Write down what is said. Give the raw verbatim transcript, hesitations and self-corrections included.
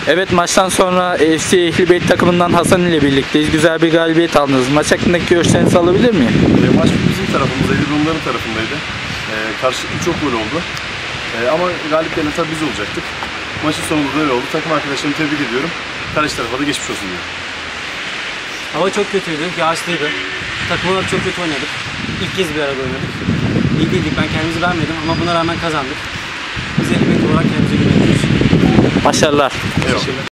Evet, maçtan sonra F C Ehlibeyt takımından Hasan ile birlikteyiz. Güzel bir galibiyet aldınız. Maç hakkındaki görüşlerinizi alabilir miyim? E, maç bizim tarafımızdaydı, onların tarafındaydı. E, karşılıklı çok gol oldu. E, ama galip gelen tabii biz olacaktık. Maçın sonunda da öyle oldu. Takım arkadaşlarımı tebrik ediyorum. Karşı tarafa da geçmiş olsun diyorum. Hava çok kötüydü, yağışlıydı. Takım olarak çok kötü oynadık. İlk kez bir arada oynadık. İyi değildik, ben kendimizi beğenmedim ama buna rağmen kazandık. Biz Ehlibeyt olarak kendimize güveniyoruz. Başarılar. Eyvallah.